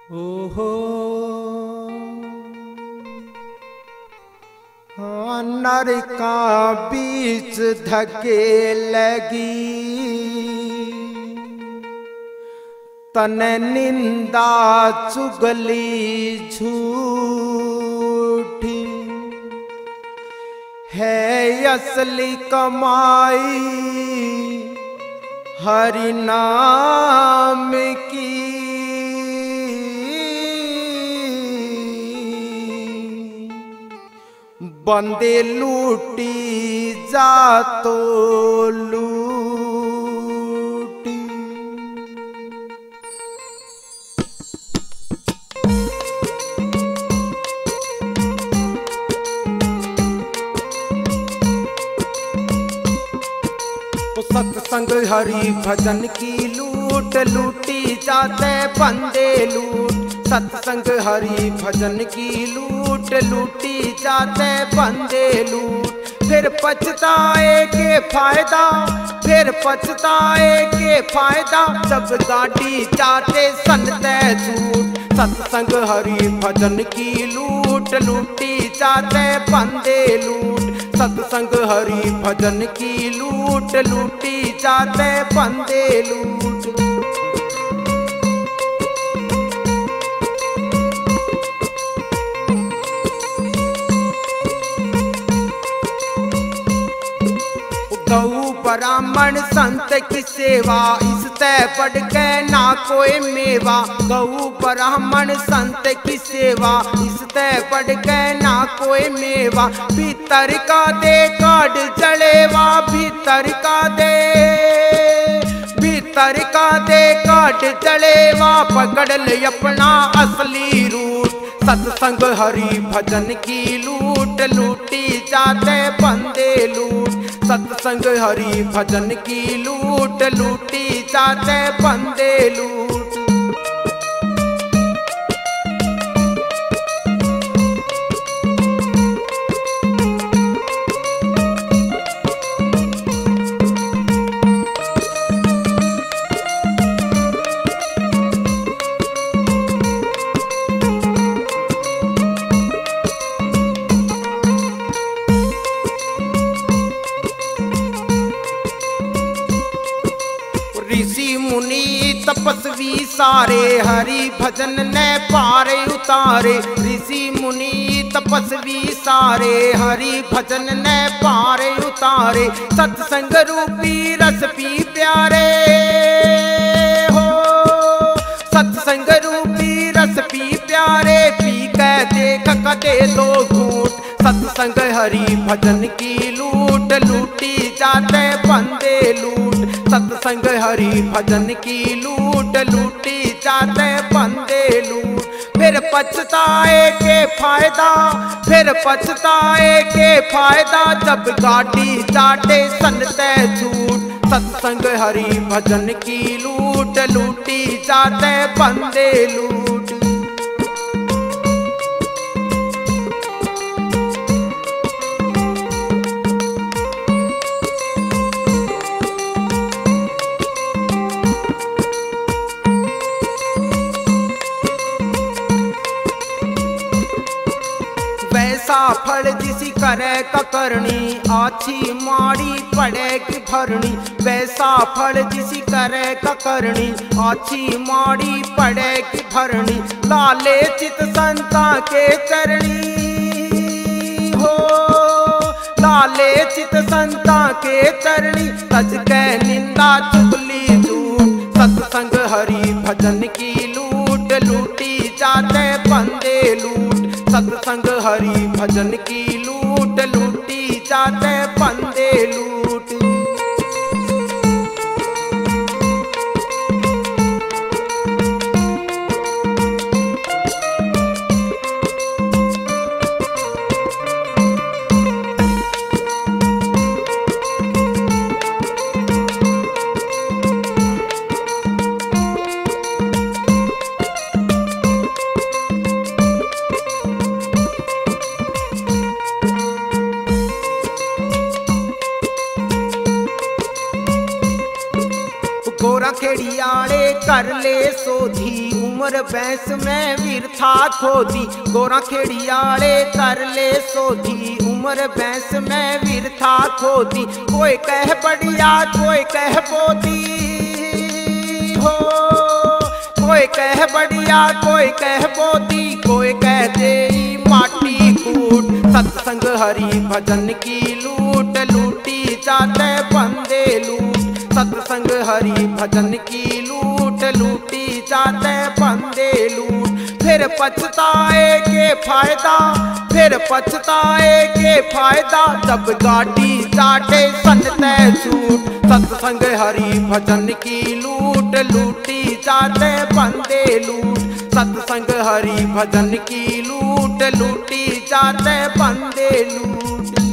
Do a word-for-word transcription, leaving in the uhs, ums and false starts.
ओहो हाँ नरका बीच धके लगी तने निंदा चुगली झूठी है असली कमाई हरि नाम की। बंदे लूटी जा तो लूटी। तो सत्संग हरि भजन की लूट लूटी जाते बंदे लूट। सत्संग हरि भजन की लूट लूटी जाते बंदे लूट। फिर पछताए के फायदा फिर पछताए के फायदा जब गाड़ी जाते सनते झूठ। सत्संग हरि भजन की लूट लूटी जाते बंदे लूट। सत्संग हरि भजन की लूट लूटी जाते बंदे लूट। गौ ब्राह्मण संत की सेवा इससे बढ़ के ना कोई मेवा। गौ ब्राह्मण संत की सेवा इससे बढ़ के ना कोई मेवा। भीतर का दे काट जलेवा भीतर का दे भीतर का दे काट जलेवा। पकड़ ले अपना असली रूप। सत्संग हरि भजन की लूट लूटी जाते बंदे लूट। सत्संग हरि भजन की लूट लूटी जाते बंदे लूट। ऋषि मुनि तपस्वी सारे हरि भजन ने पारे उतारे। ऋषि मुनि तपस्वी सारे हरि भजन ने पारे उतारे। सत्संग रूपी रस पी प्यारे हो सत्संग रूपी रस पी प्यारे। पी के देख कदे दो घूट। सत्संग हरि भजन की लूट लूटी जाते बंदे लूट। सत्संग हरि भजन की लूट लूटी जाते बंदे लूट। फिर पछताए के फायदा फिर पछताए के फायदा जब गाड़ी जाटे सनते झूठ। सत्संग हरि भजन की लूट लूटी जाते बंदे लूट। वैसा फल जिसी करे करनी आछी माड़ी पड़ेगी भरनी। वैसा फल जिसी करे करनी आछी माड़ी पड़ेगी भरनी। लाले चित संता के चरणी हो लाले चित संता के चरणी। तज के निंदा चुगली झूठ। सत्संग हरि भजन की लूट लूटी जाते बंदे लूट। सत्संग हरि भजन की लूट लूटी जाते बंदे लूट। गोरा खेड़ियाड़े कर ले सोधी उम्र बैंस में वीरथा खोदी, गोरा खेड़ियाड़े कर ले सोधी। उम्र बैंस में वीरथा खोदी, कोई कह बढ़िया कोई कह बोदी हो, कोई कह बढ़िया कोई कह बोदी, कोई कह दे माटी कूट। सत्संग हरि भजन की लूट, लूटी जाते बंदे लूट। सत्संग हरि भजन की लूट, लूटी जाते बंदे लूट। फिर पछताए के फायदा, फिर पछताए के फायदा, जब गाड़ी चाटे सन तय छूट। सत्संग हरि भजन की लूट, लूटी जाते बंदे लूट। सत्संग हरि भजन की लूट, लूटी जाते बंदे लूट।